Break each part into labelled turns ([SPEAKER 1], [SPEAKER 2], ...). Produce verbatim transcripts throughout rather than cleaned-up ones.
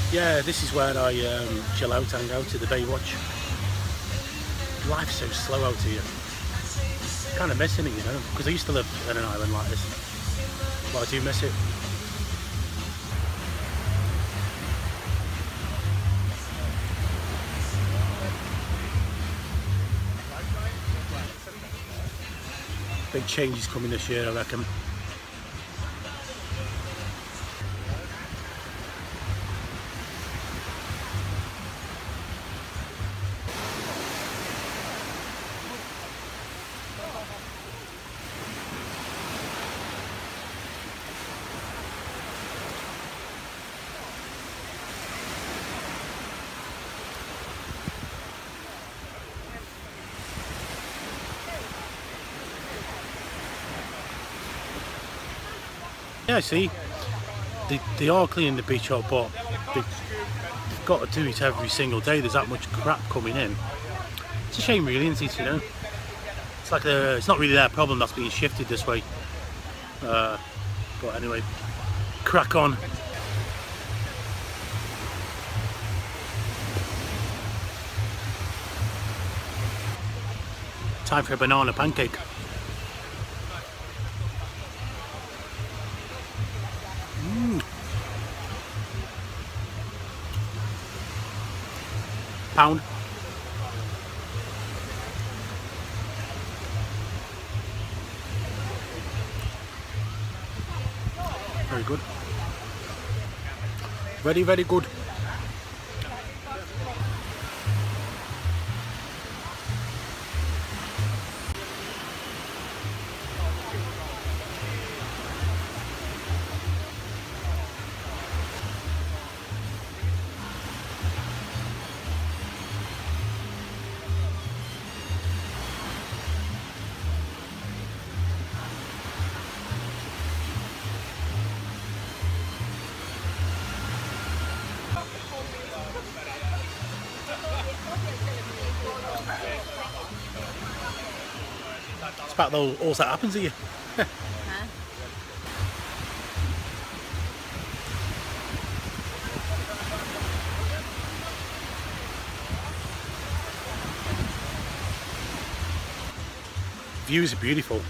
[SPEAKER 1] Yeah, this is where I um, chill out, hang out at the Baywatch. Life's so slow out here. Kind of missing it, you know, because I used to live on an island like this. But I do miss it. Big changes coming this year, I reckon. Yeah, see, they, they are cleaning the beach up, but they've, they've got to do it every single day. There's that much crap coming in. It's a shame, really, isn't it? You know, it's like a, it's not really their problem that's being shifted this way. Uh, but anyway, crack on. Time for a banana pancake. Pound. Very good. Very, very good. It's about all, all that happens to you.
[SPEAKER 2] Huh?
[SPEAKER 1] Views are beautiful.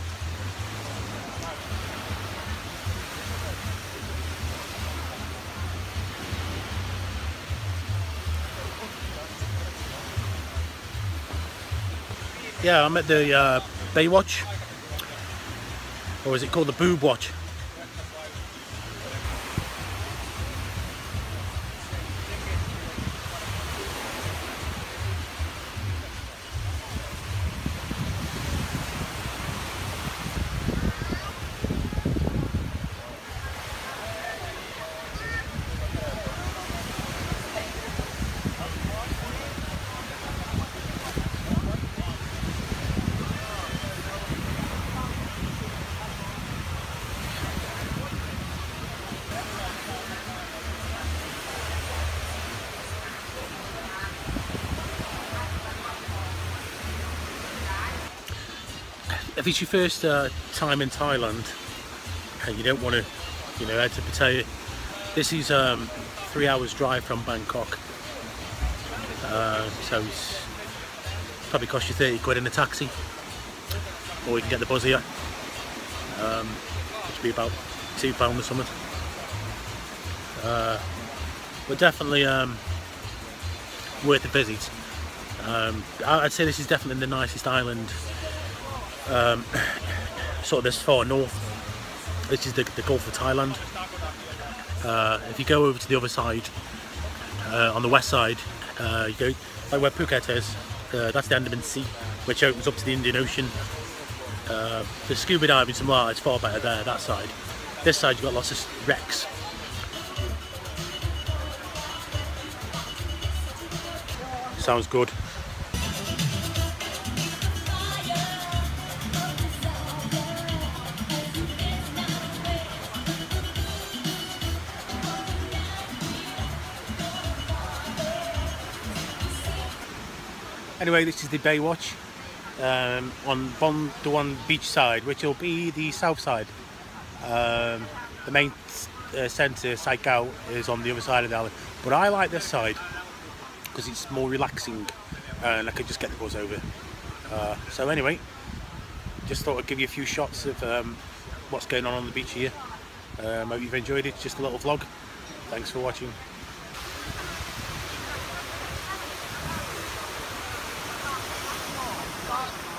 [SPEAKER 1] Yeah, I'm at the uh, Baywatch, or is it called the Boob Watch? If it's your first uh, time in Thailand and you don't want to, you know, head to Pattaya, this is um, three hours drive from Bangkok. Uh, so it's probably cost you thirty quid in a taxi, or you can get the bus here, um, which would be about two pound or something. Uh, but definitely um, worth a visit. Um, I'd say this is definitely the nicest island. Um, sort of this far north. This is the, the Gulf of Thailand. Uh, if you go over to the other side, uh, on the west side, uh, you go like where Phuket is. Uh, that's the Andaman Sea, which opens up to the Indian Ocean. Uh, the scuba diving, some like it's far better there. That side. This side you've got lots of wrecks. Sounds good. Anyway, this is the Baywatch um, on Bon Duan beach side, which will be the south side. Um, the main uh, centre, Saikau, is on the other side of the island. But I like this side because it's more relaxing and I could just get the bus over. Uh, so anyway, just thought I'd give you a few shots of um, what's going on on the beach here. Um, hope you've enjoyed it. Just a little vlog. Thanks for watching.
[SPEAKER 2] Bye.